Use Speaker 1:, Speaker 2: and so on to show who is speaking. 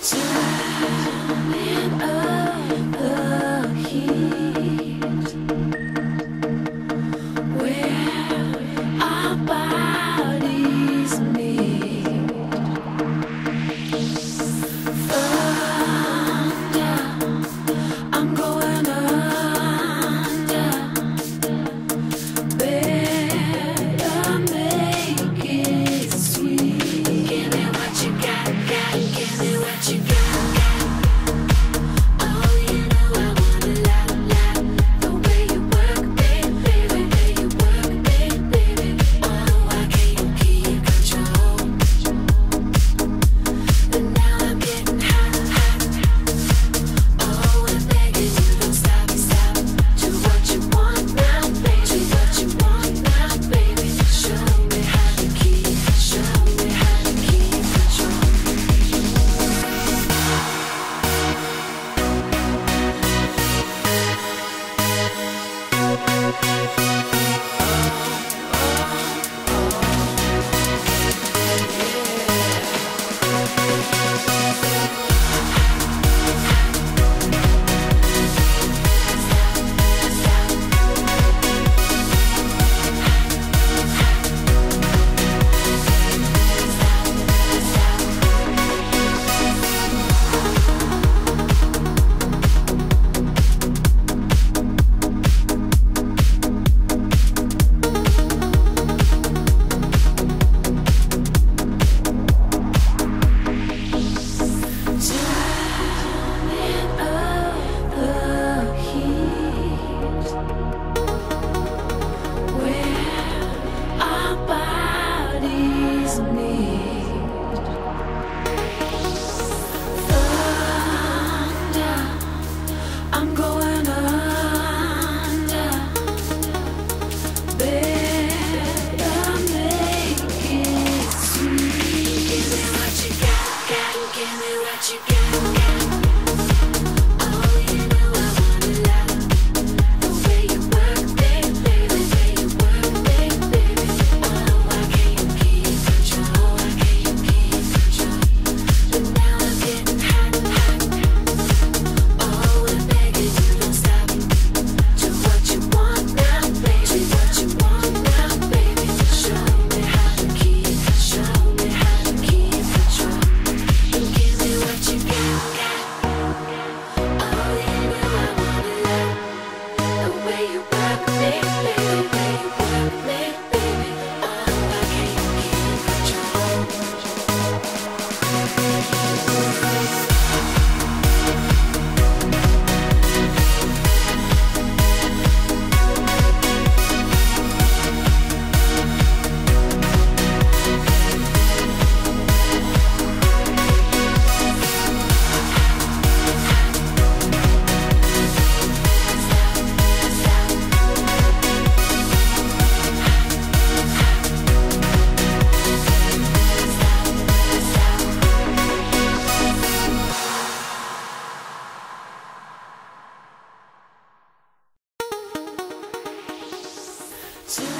Speaker 1: Turning up the heat, where our bodies meet. Thunder, I'm going under. Better make it sweet. Give me what you got, give me what you got. I'm going under. Better make it sweet. Give me what you got, give me what you got. Oh, you know I wanna love the way you work, baby, the way you work, baby. Oh, why can't you keep control? Why can't you keep control? But now I'm getting hot. Oh, and begging you don't stop. Do what you want now, baby. Do what you want now, baby. Show me how to keep control. And give me what you got. Oh, you know I wanna love the way you work, baby, the way you work, baby. Oh, why can't you keep control? To